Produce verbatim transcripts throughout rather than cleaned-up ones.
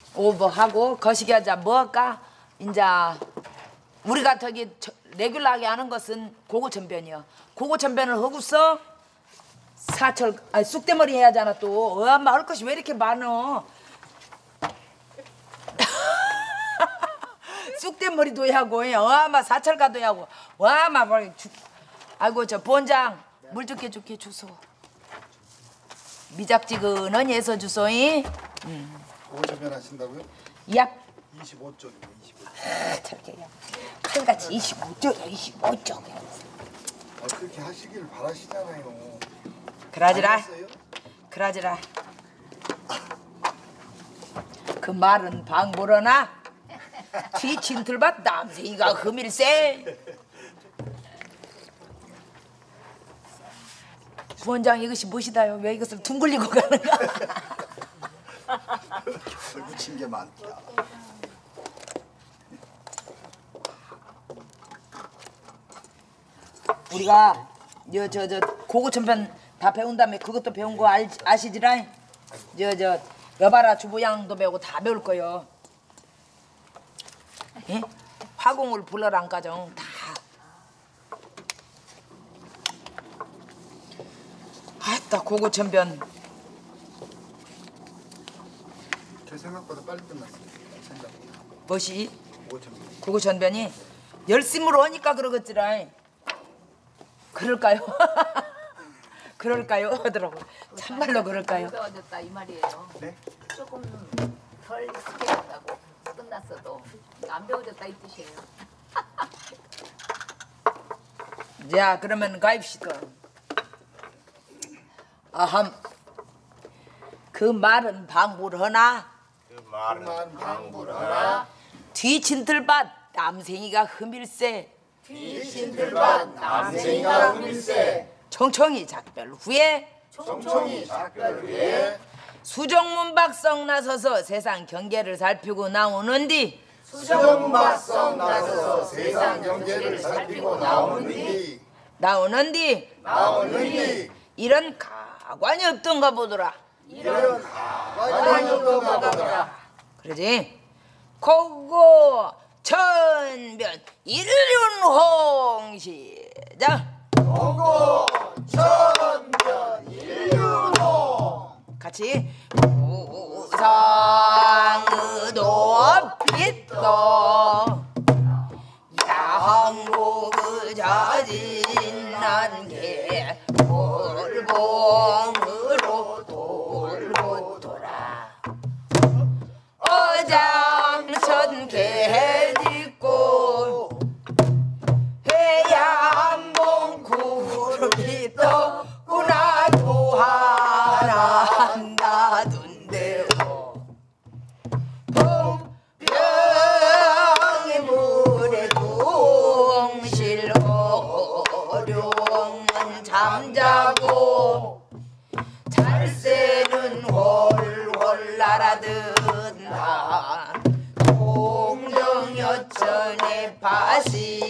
오버하고 거시기 하자. 뭐 할까? 이제 우리가 저기 저, 레귤러하게 하는 것은 고고천변이요. 고고천변을 하고서 사철 아니 쑥대머리 해야 하잖아 또. 어, 엄마 할 것이 왜 이렇게 많어? 쑥대머리도 해야 하고 어마 사철가도 해야 하고 와마 뭐 아이고 저 본장 물 줄게 줄게 주소. 미잡지근은 예서 주소이. 음. 고고천변 하신다고요? 약 이십오 쪽이요. 이십오 쪽. 아, 저렇게 칼같이 이십오 쪽이야 이십오 쪽. 아, 그렇게 하시길 바라시잖아요. 그러지라. 그러지라. 그 말은 방불어나 뒤친틀밭 남생이가 흠일세. 부원장 이것이 무엇이다요? 왜 이것을 둥글리고 가는가? 묻힌 게 많다. 우리가 저 저 고고천변 다 배운 다음에 그것도 배운 거 알, 아시지라? 저 저 여봐라 주부양도 배우고 다 배울 거요. 예? 화공을 불러란 가정 다. 아따 고고천변. 제 생각보다 빨리 끝났어요. 생각보다. 무엇이? 고고천변. 고고천변이 열심으로 하니까 그러겠지라. 그럴까요? 그럴까요? 하더라고. 참말로 그럴까요? 배워졌다 이 말이에요. 네? 조금 덜 익숙해졌다고 끝났어도 안 배워졌다 이 뜻이에요. 자 그러면 가입시다. 아함. 그 말은 방불하나 그 말은 방불하나 뒤친틀밭 남생이가 흠일세. 뒤친들밭 남생이가 흠일세. 총총이 작별 후에 총총이 작별 후에 수정문박성 나서서 세상 경계를 살피고 나오는 뒤 수정문박성 나서서 세상 경계를 살피고 나오는 뒤 나오는 뒤 나오는 뒤 이런 가관이 없던가 보더라. 이런 가관이 없던가 보더라. 그러지? 고고 천변 일륜홍 시작. 고고 천변 일륜홍. 같이 우상의도 빛도 양국의 자진 난게 돌봉으로 돌고 돌아 어장천 개짓고 해양봉 구름이 떴구나 도하나 한다던데요. 봉병의 물에 둥실 어룡은 잠자고 잘새는 훨훨 날아든다. 동정여천의 밭이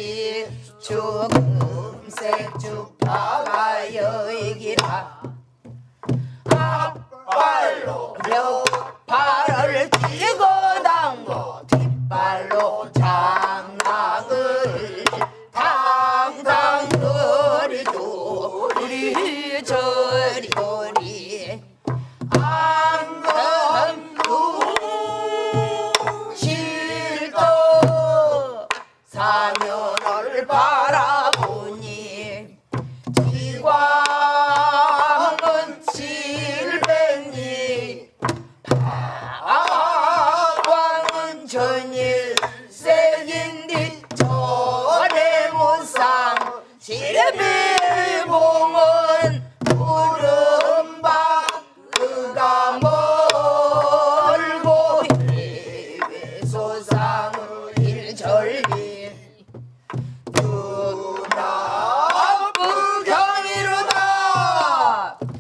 주금색 주파가 여이기라. 앞발로 벽발을 뛰고 당고 뒷발로 장랑을 당당 거리도 우리 저리 거리 안검둥실도 사면을 바라보니 지광은 칠백리 방광은 전일색인디 전의 못상 지배봉은 구름박 그가 멀고 해외소상의 일절리 누나부경이로다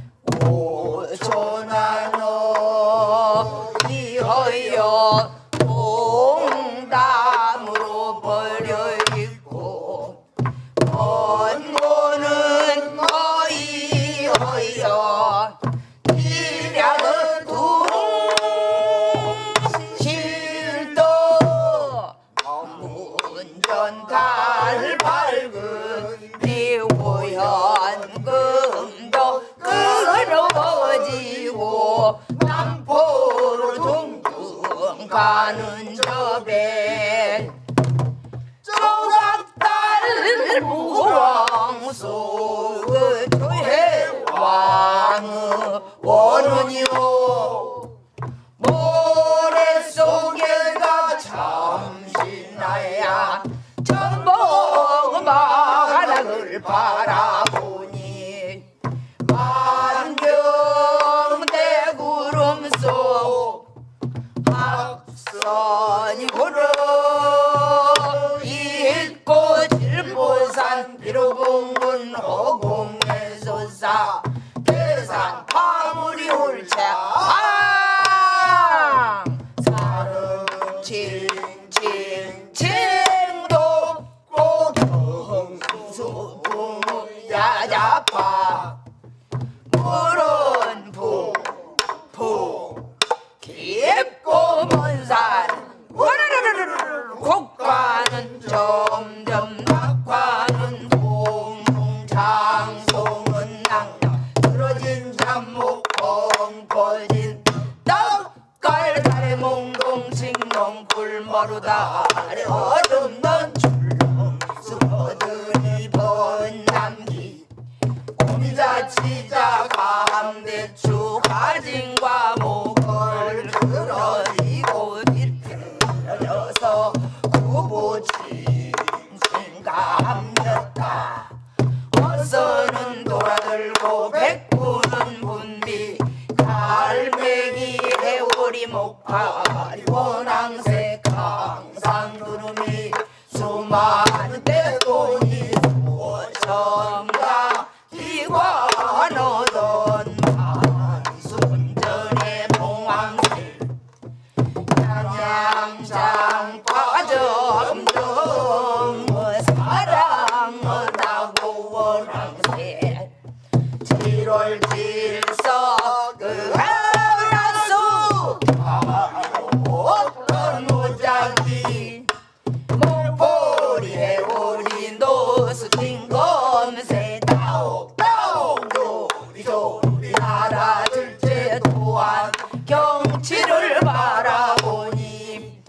오천안어 이허여 동담으로 버려있고 먼 곳 달 밝은 비오연금도 끊어지고 남포로 둥둥 가는 저배 조각달 무왕소 그 조해왕의 원은이요 모래속에가 잠시나야 전복마가락을 바라보니 만경대 구름 속 학선이 걸어 있고 질보산 비로봉군 허공에 솟아 계산 파물이 홀차 사름 칭칭칭도 고경수 야자파 물은 푹푹 깊고 먼산 곡과는 점점 낙과는 동동장송은 낭낭 들어진 잠목 펑퍼진 떡갈달에 몽동칭동 굴머루다 아래 어둠넌 줄렁 스퍼들이 번남기 오미자치자 감대추 가진과 목을 들어지고 뒤틀어서 구보칭 생감렸다 어서는 돌아들고 백구는 분비 갈매기 해오리 목파리 원앙새 강산구름이 수많은 대돈이 수어정가 기관 얻은 만순전의 봉황새 양양장 빠져금정 사랑하다고 원앙새 칠월 칠석 그 하나수 어떤 모자기 목포리 해오리 노스팅 검새 따옥 따옥 요리 조리 알아들제 또한 경치를 바라보니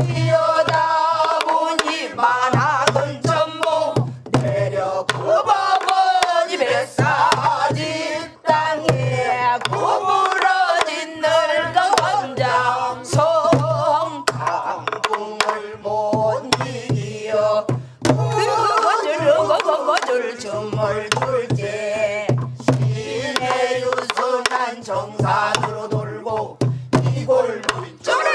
지어다보니 만학은 전목 내려 굽어보니 뱃사지 땅에 구부러진 늙은 혼자 성강궁을 못 이기어 거줄 춤을 출제 시내 유순한 정산으로 돌고 이골물이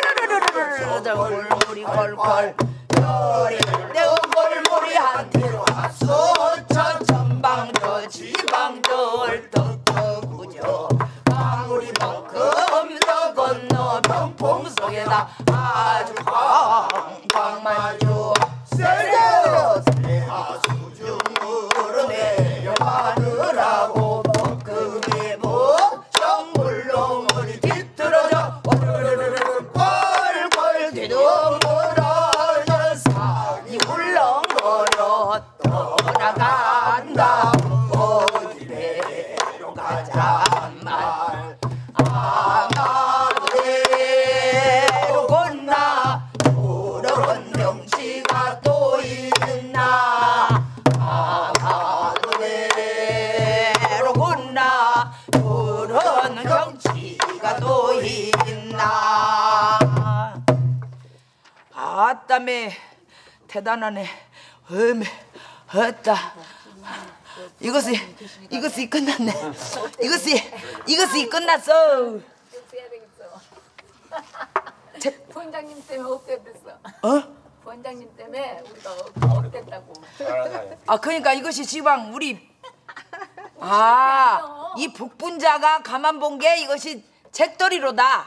골물이 콜콜 별이 내 골물이 한테로 하소천 전방저 지방저 얼떡떡구저 방울이 만큼 더 건너 병풍 속에다 아주 광광만 줘 세려 세하 수중으로 내려가느라고 먹금이 뭐 정물롱물이 뒤틀어져 꼴꼴 뒤둥물어져 산이 울렁거려 떠나간다 어디로 가자 말 아마대로 건나 부러운 경치가 또 있나 아마대로 건나 부러운 경치가 또 있나 아따매 대단하네 어메 어따 이것이 이것이 끝났네 이것이 이것이 끝났어 써야 되겠어. 제, 원장님 때문에 업됐어. 어? 원장님 때문에 우리가 업됐다고. 아 그러니까 이것이 지방 우리 아 이 북분자가 가만 본 게 이것이 책더리로다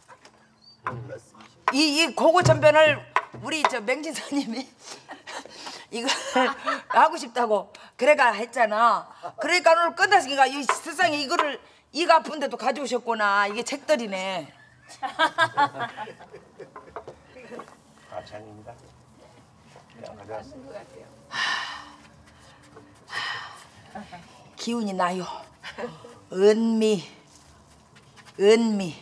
이 이 고고천변을 우리 저 맹진사님이 이걸 하고 싶다고 그래가 했잖아. 그러니까 오늘 끝났으니까 이 세상에 이거를 이가 아픈데도 가져오셨구나. 이게 책들이네. 가찬입니다. 맞는 것 같아요. 기운이 나요. 은미, 은미.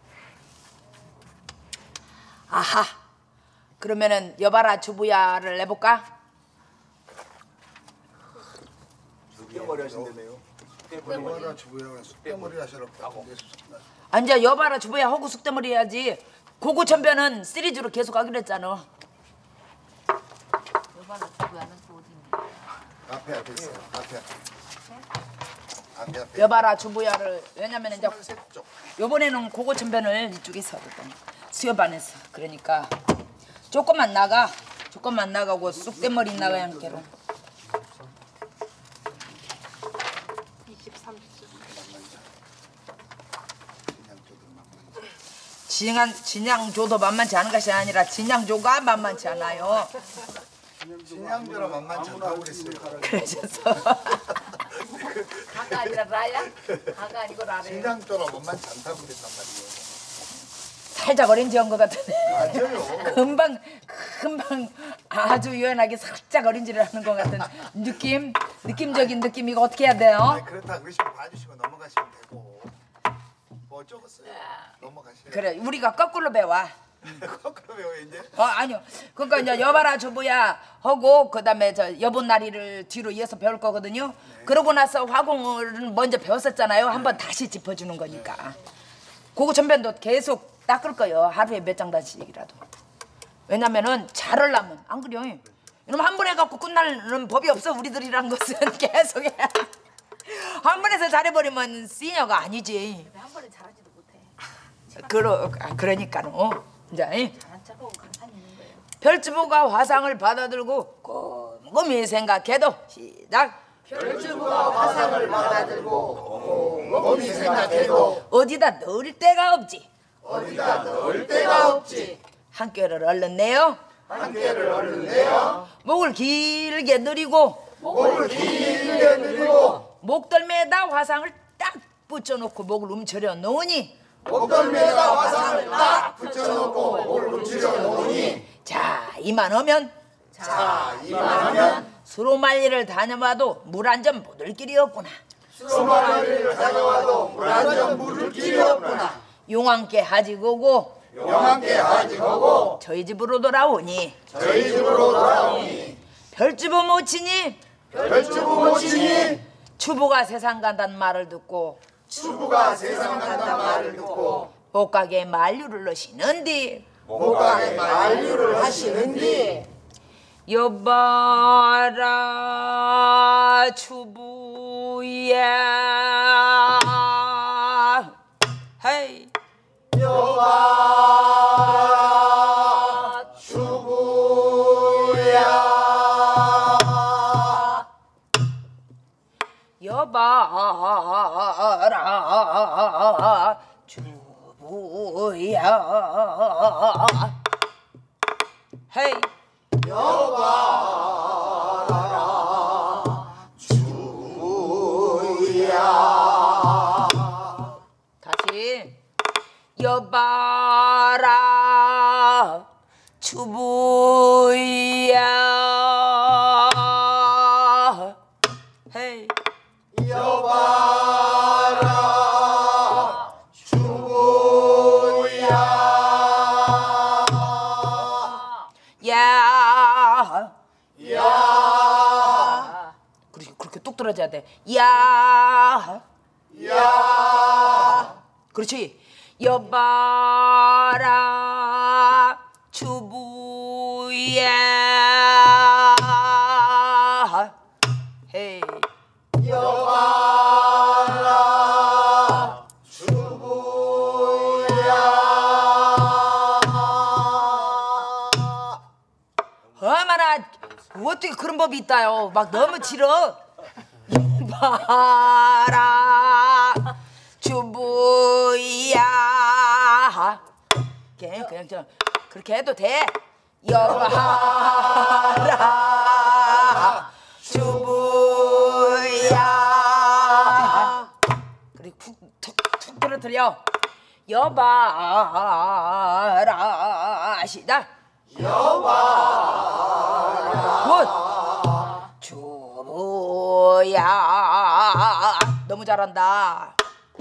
아하. 그러면은 여봐라 주부야를 내볼까? 쑥대머리 하신다네요. 쑥대머리 주부야 쑥대머리 하시라고. 아니야 여봐라 주부야 하고 숙대머리 해야지. 고구천변은 시리즈로 계속 하기로 했잖아. 여봐라 주부야는 또 어디입니까? 앞에 앞에 있어요. 앞에 앞에 앞에. 여봐라 주부야를 왜냐면 이제 쪽. 요번에는 고구천변을 이쪽에서 하거든. 수협안에서. 그러니까 조금만 나가. 조금만 나가고 쑥대머리 나가야 하니까. 진양, 진양조도 만만치 않은 것이 아니라 진양조가 만만치 않아요. 진양조라 만만치 않다고 그랬어요. 그러셔서 가가 아니라 라야? 가가 아니고 라래요. 진양조라 만만치 않다고 그랬단 말이에요. 살짝 어린지한 것 같은데 맞아요. 금방 금방 아주 유연하게 살짝 어린지를 하는 것 같은 느낌 느낌적인 느낌. 이거 어떻게 해야 돼요? 아니, 그렇다 그러시면 봐주시고 넘어가시면 되고 뭐 어쩌겠어요. 넘어가시면. 그래 우리가 거꾸로 배워. 거꾸로 배워 이제. 어 아니요. 그러니까 이제 여봐라 주부야 하고 그다음에 저 여본나리를 뒤로 이어서 배울 거거든요. 네. 그러고 나서 화공을 먼저 배웠었잖아요. 한번 네. 다시 짚어주는 거니까. 네. 그거 전변도 계속 닦을 거예요. 하루에 몇 장단씩이라도. 왜냐면은 잘하려면 안 그래요. 이놈 한 번 해갖고 끝나는 법이 없어. 우리들이란 것은 계속 해야 돼. 한 번에서 잘해버리면 시녀가 아니지. 한 번에 잘하지도 못해. 그러 아, 그러니까는 이제 잘한 척하고 가만히 있는 거예요. 별주부가 화상을 받아들고 꼼꼼히 생각해도 시작. 별주부가 화상을 받아들고 꼼꼼히 생각해도 어디다 넣을 데가 없지. 어디다 넣을 데가 없지. 한 꾀를 얼른 내요. 한 꾀를 얼른 내요. 목을 길게 늘리고 목을 길게 늘리고 목덜미에다 화상을 딱 붙여놓고 목을 움츠려 놓으니 목덜미에다 화상을 딱 붙여놓고 목을 움츠려 놓으니 자 이만하면 자 이만하면 수로말리를 다녀봐도 물 한 점 묻을 길이 없구나. 수로말리를 다녀와도 물 한 점 묻을 길이 없구나. 용왕께 하지고고 용왕께 하지고고 저희 집으로 돌아오니 저희 집으로 돌아오니 별주부 모치니 별주부 모치니 추부가 세상 간다는 말을 듣고 추부가 세상 간다는 말을 듣고 복가게 만류를 넣으시는디 복가게 만류를 하시는디 여봐라 추부야 헤이 여봐라 추부야 여봐라 주부야 헤이 여봐라 주부야 다시 여봐라 주부야 헤이 여봐라 주부야 야 야 그렇게 그렇게 뚝 떨어져야 돼. 야 야 그렇지. 여봐라 주부야 헤이 여봐라 주부야 얼마나 어떻게 그런 법이 있다요. 막 너무 길어. 여봐라 주부야 그냥 그냥 저 그렇게 해도 돼. 여봐라 주부야 그리고 툭툭툭 떨어뜨려. 여봐라 시작. 여봐라 주부야 너무 잘한다.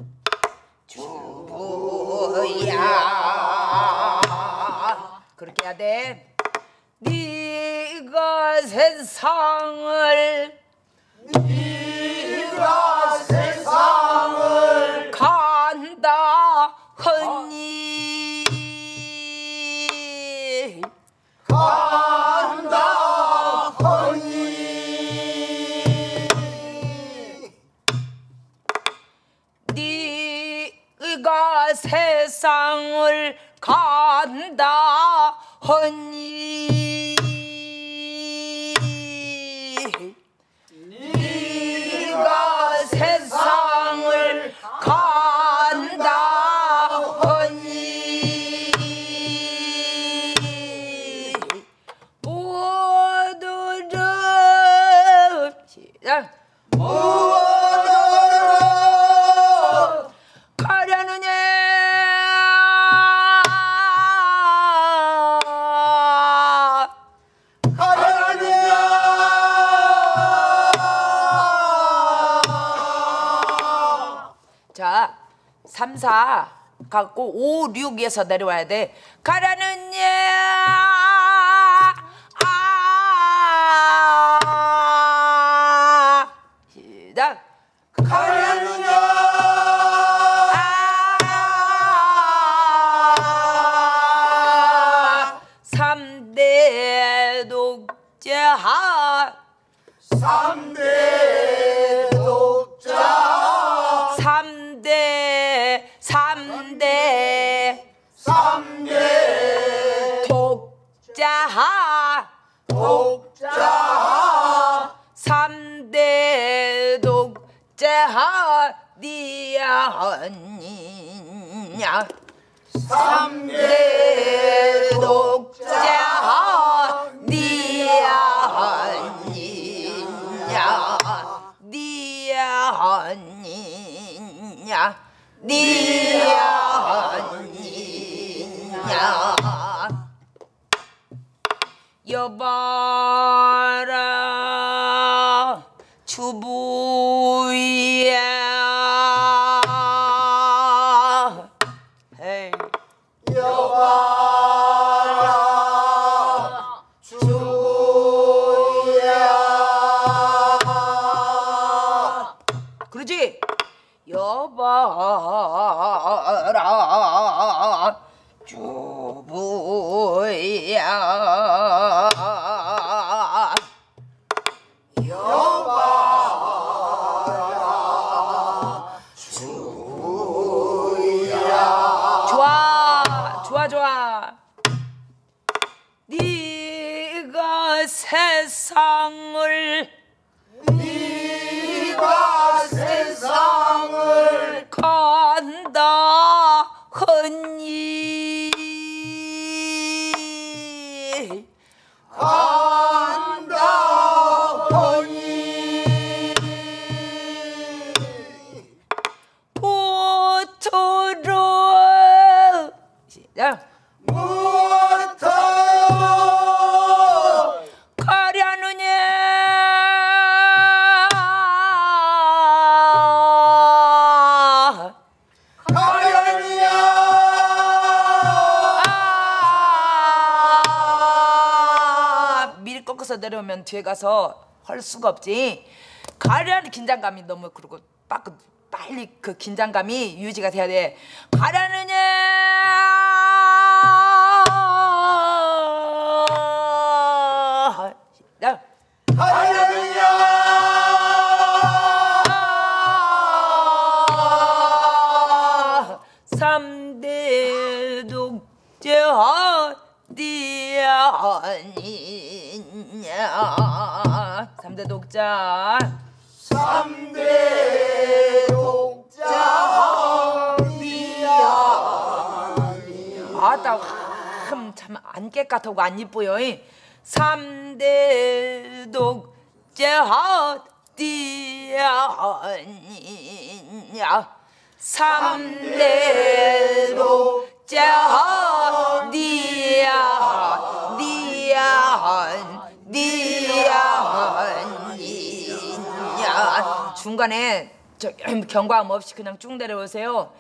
주부야 그렇게 해야 돼. 네가 세상을 네가 세상을 간다 하니 간다 하니 네가 세상을 간다 하니 네가 세상을 간다 하니 무엇으로 시작 무엇으로 가려느냐 가려느냐 자, 삼, 사 갖고 오, 육에서 내려와야 돼. 가라느냐 아 시작 가려느냐 아 삼대 독재하 삼대 독자 삼대 삼대 삼대 독자하 독자 삼대 독자하 니야 언니냐 삼대 독자하 니야 언니냐 니야 언니냐 니야 언니냐 여봐라 주부야 헤이 여봐라 주야 그러지 여봐라 주부야 여봐라 주야 좋아 좋아 좋아 네가 세상을 네가 세상을 간다 하니 간다 하니 무엇으로 시작 무엇으로 가려느냐 가려느냐 아 미리 꺾어서 내려오면 뒤에 가서 할 수가 없지. 가려는 긴장감이 너무 그러고 빡 빨리 그 긴장감이 유지가 돼야 돼. 가려느냐 시작 가려느냐 삼대 독재 어디야 아니냐 삼대 독자 삼대 독자 아따 참안 깨끗하고 안 이뻐요. 삼대 독자 어디야 아니냐 삼대 독자 어디야 니야 니야 니야 중간에 저 경과음 없이 그냥 쭉 내려오세요.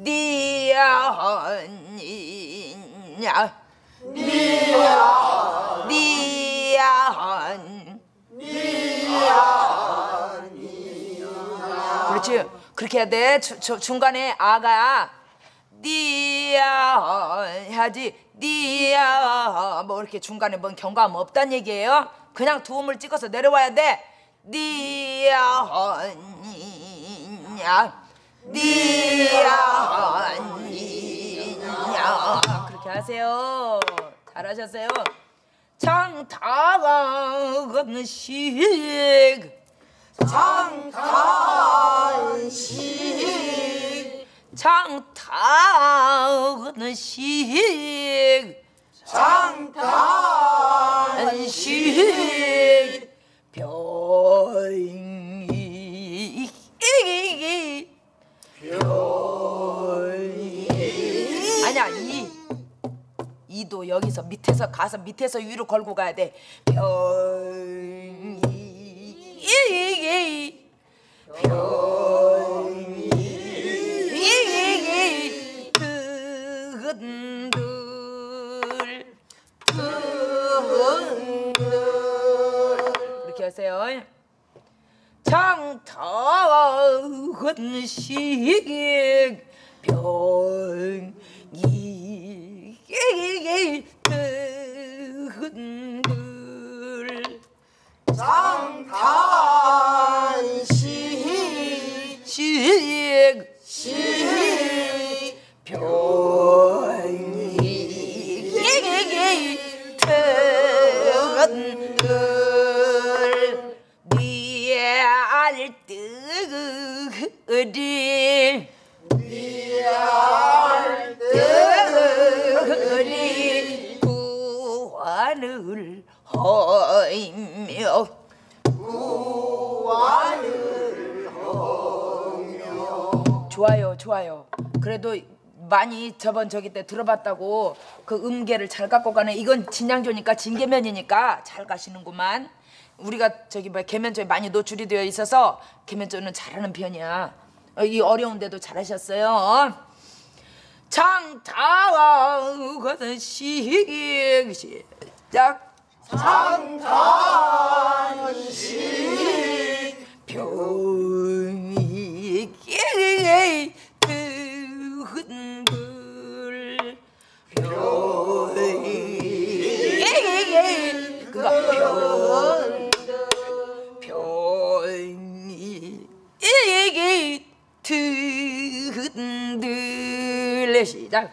니야 니야 니야 니야 니야 그렇지. 그렇게 해야 돼. 주, 주, 중간에 아가 니야 해야지. 니야 뭐 이렇게 중간에 뭔 경과음 없단 얘기예요. 그냥 두음을 찍어서 내려와야 돼. 니야 니야 니야 니야 그렇게 하세요. 잘하셨어요. 장타간식 장탄식 장탄식 장탄식 병이 병이 아니야 이 이도 여기서 밑에서 가서 밑에서 위로 걸고 가야 돼. 병이 병이 뜨근들 뜨근들 이렇게 하세요. 장타근식 병이 뜨근들 장탄식 식 식 병이 뜨근들 니알뜨리 니알뜨리 구환을 허이며 구환을 허이며 좋아요 좋아요. 그래도 많이 저번 저기 때 들어봤다고 그 음계를 잘 갖고 가네. 이건 진양조니까 진계면이니까 잘 가시는구만. 우리가 저기 뭐 계면조에 많이 노출이 되어 있어서 계면조는 잘하는 편이야. 이 어려운데도 잘하셨어요. 장타간식 시작. 장탄식 병이 뜨근들 병이 그가 병 병이 뜨근들 시작.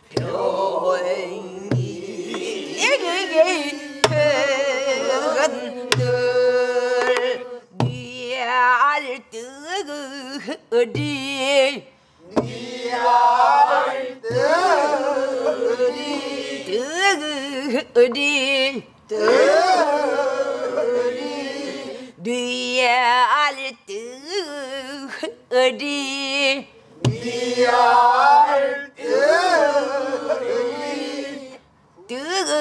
병이 뜨근들 니알뜨리 니알뜨리 뜨리 뜨리 니알뜨리 니알뜨리 뜨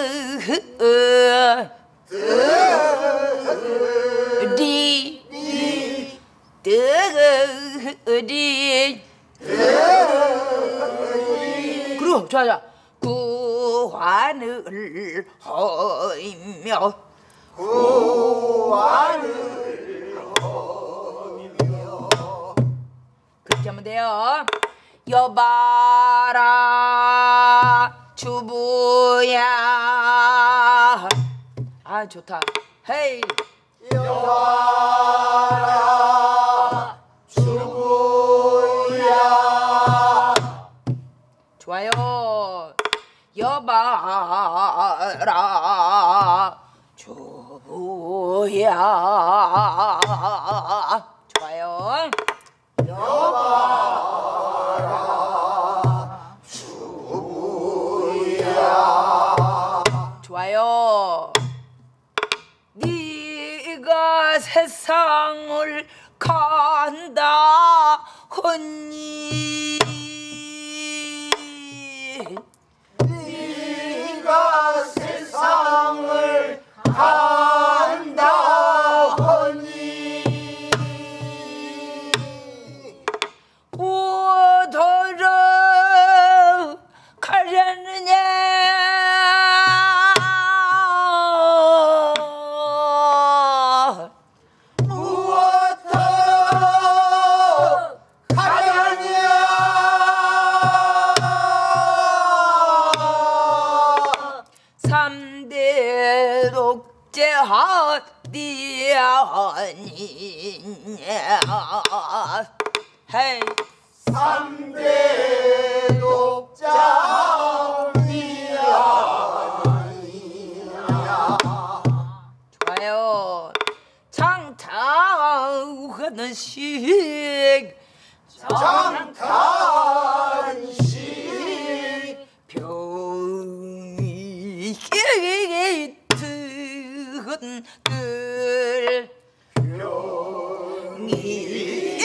뜨리 뜨리 그럼 좋아 좋아. 구환을 허이며 구환을 허이며 그렇게 하면 돼요. 여봐라 주부야. 아 좋다. 헤이 여봐라 주부야. 좋아요. 여봐라 주부야. 좋아요. 여봐라 주부야. 좋아요. 네가 세상을 간다 헌니 네가 세상을 헤이 삼대 독장이야. 좋아요. 장타하는 식 장탄식 병이 튼들 병이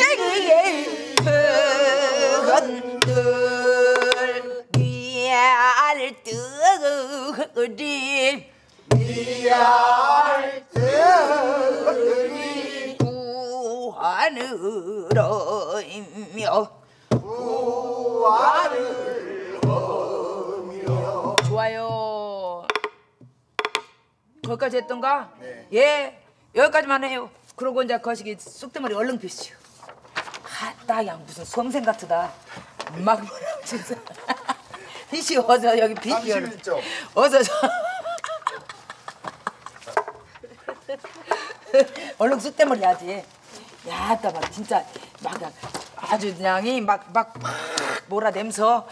튼들 미알 뜨거리 미알 뜨거리 구하늘어 임며 구하를 허며. 좋아요. 거기까지 했던가? 네. 예, 여기까지만 해요. 그러고 이제 거시기 쑥대머리 얼른 피시오. 아, 딱양 무슨 수험생 같으다. 막 뭐라 진짜. 피시오 어서 여기 피시오. 삼십일 점. 어서 저. 얼른 쑥대머리 하지. 야, 따 막 진짜 막 아주 그냥이 막막 몰아내면서.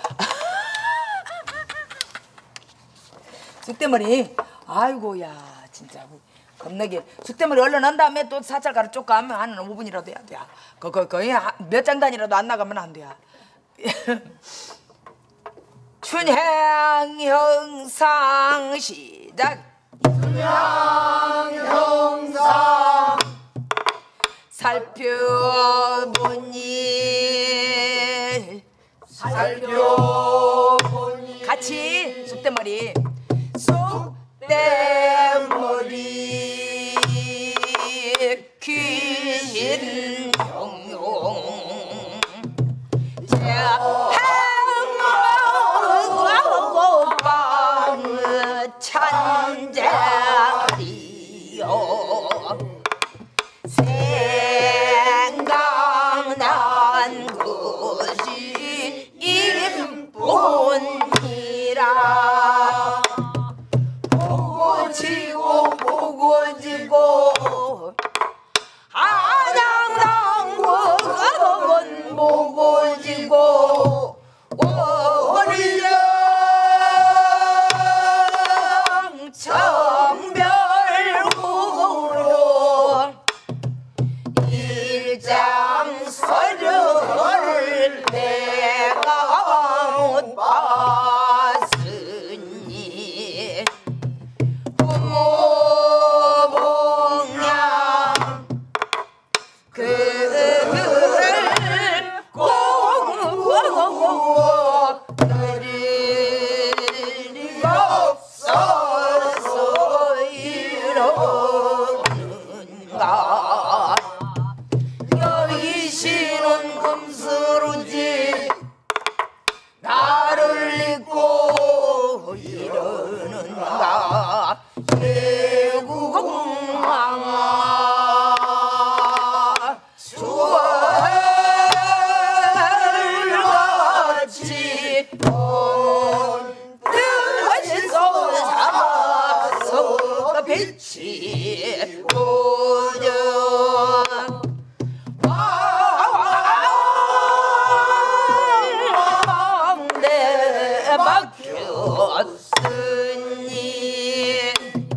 쑥대머리. 아이고야 진짜 겁나게 쑥대머리 얼른 한 다음에 또 사찰 가루 쪽 가면 한 오 분이라도 해야 돼. 거 거의 몇 장단이라도 안 나가면 안 돼. 춘향 형상 시작. 춘향 형상 살펴보니 살펴보니 같이 쑥대머리 쑥대머리 긴 형용 행복방 찬자리요 생각난 것이 일뿐이라 보고 지고 보고 지고 안양당국은 보고 지고 월령 정별구로 일장서를 내가 못 봤으니 부모봉양 그를 꼭 드릴 리가 없어서 이러는가. 여기시는 금스루지 나를 잊고 이러는가. 예국왕아 주얼같이 본뜻에서 삼아서 빛이 보여 왕대 막혔으니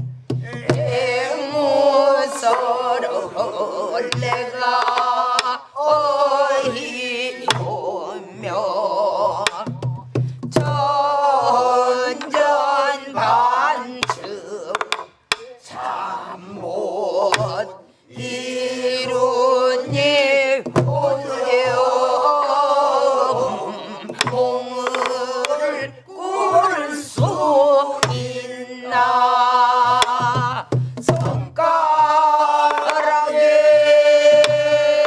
무서러 내가 어이 오며 전전반측 참못 이루니 오렴 공을 꿀 수 있나 손가락에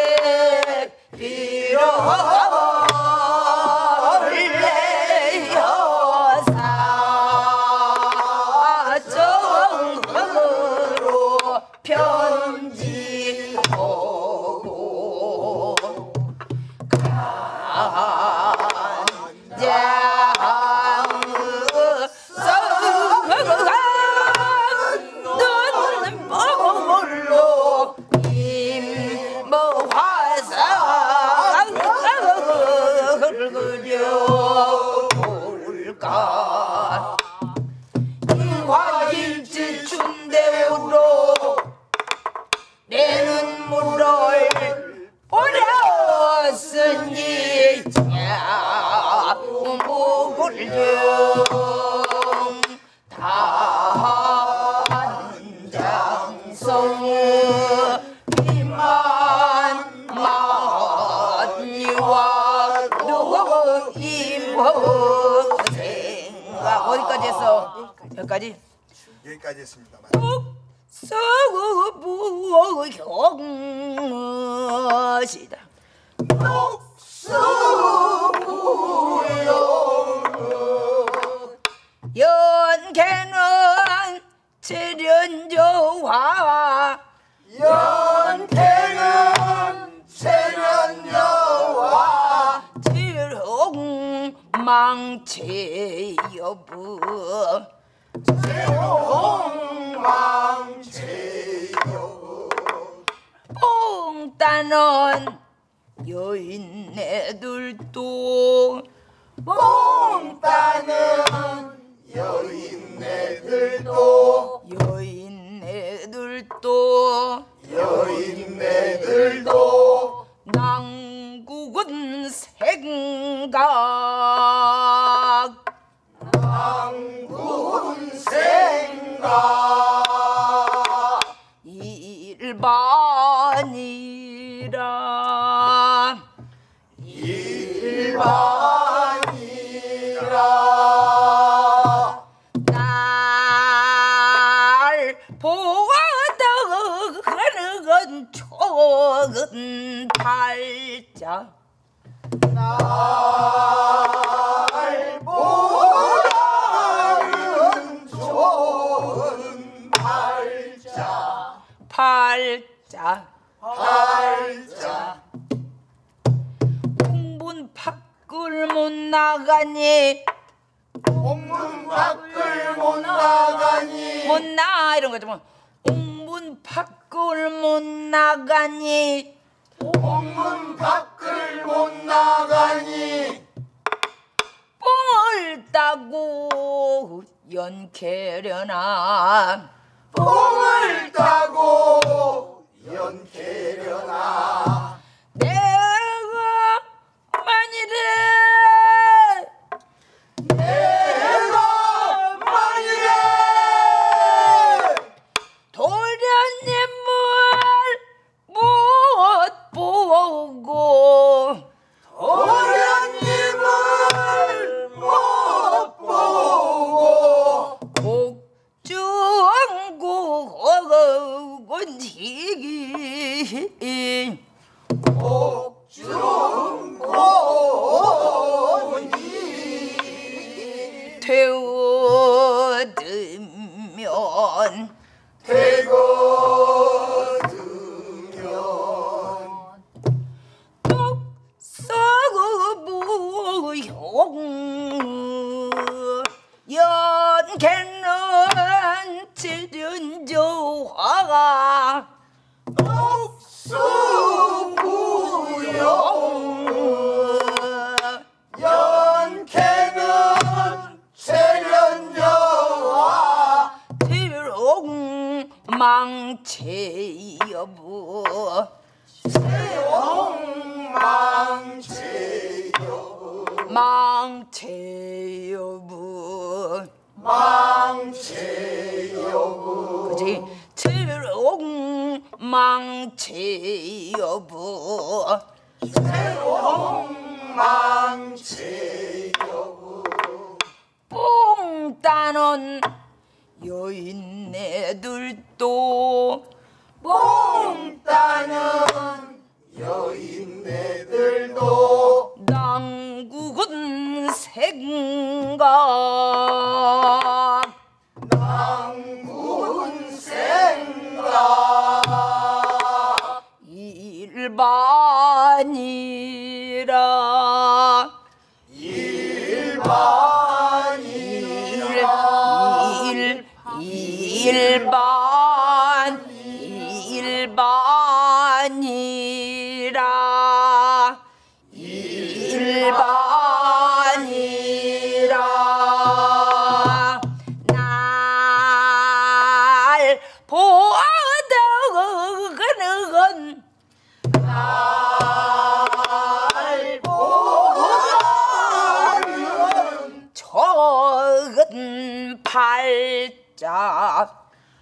단장성 이만 만리와 너 이모 생각 어디까지 했어? 여기까지? 여기까지 했습니다. 서부경시다 연개는 재련여와 연태는 세련여와 지롱망체여부 세롱망체여부 뽕따는 여인네들도 뽕따는 여인네들도 여인네들도 여인네들도 낭국은 생각 낭군 생각 일반이라 일반이라 날 보아도 하는 좋은 팔자 날 보라는 좋은 팔자 팔자 팔자 공문 밖을 못 나가니 공문 밖을 못 나가니 못 나 이런 거죠 뭐 공문 밖을 못 나가니 공문 밖을 못 나가니 뽕을 따고 연캐려나 뽕을 따고 연캐려나 내가 만일에 내가 만일에 도련님을 못 보고 도련님을 못 보고 옥중고원지기 옥중고원이 되어들면 되거두면 떡서부용 연개는 지른저화가 옥수부용 연캐는 세련여와 지롱망체여부 세용망체여부 망체여부 망체여부 그지 지롱망체여부 세용망체여부 뽕따는 여인네들도 뽕따는 여인네들도 낭국은 생각 낭군 생각 일반이라 일반이라 일, 일반 일반이라 일반이라 날 보아도 그는 날 보아는 좋은 팔자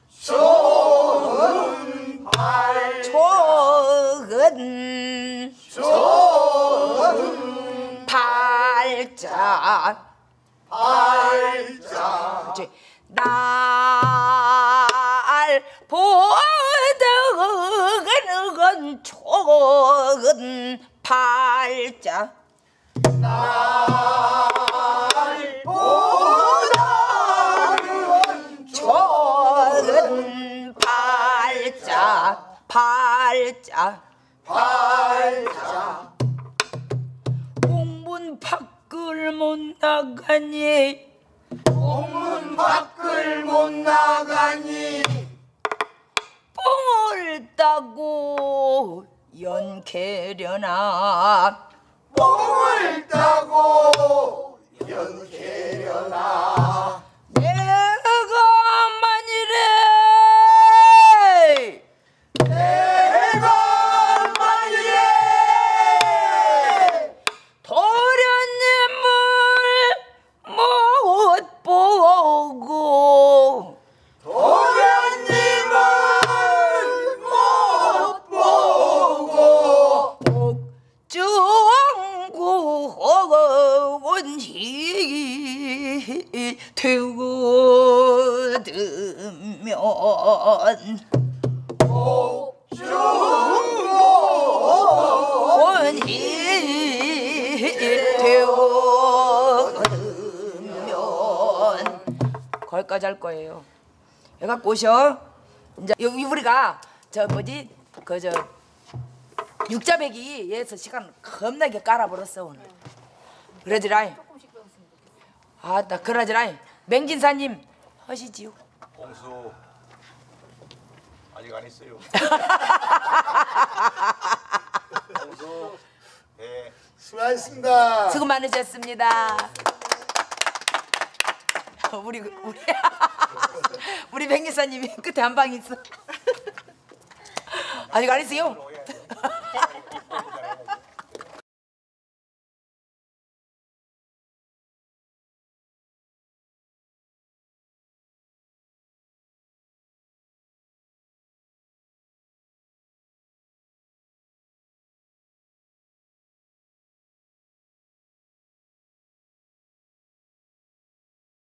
좋은 발 좋은 좋은 팔자 발자 그렇지. 날 보더는 좋은 팔자 날 보다는 좋은 팔자 팔자 발자 공문 밖을 못 나가니 공문 밖을 못 나가니 뽕을 따고 연캐려나 뽕을 따고 연캐려나 내가 만일에 내가 만일에 도련님을 못 보고 도련님을 못 보고 옥중구원이 되거든면 원이 되거든면 거기까지 할 거예요. 얘가 꼬셔. 이제 여기 우리가 저 뭐지 그저 육자배기에서 시간 겁나게 깔아버렸어 오늘. 그러지라이. 아나 그러지라이. 맹진사님 하시지요. 공수 아직 안 했어요. 공수 네. 수고하셨습니다. 수고 많으셨습니다. 우리 우리 우리 맹진사님이 끝에 한 방 있어. 아직 안 했어요.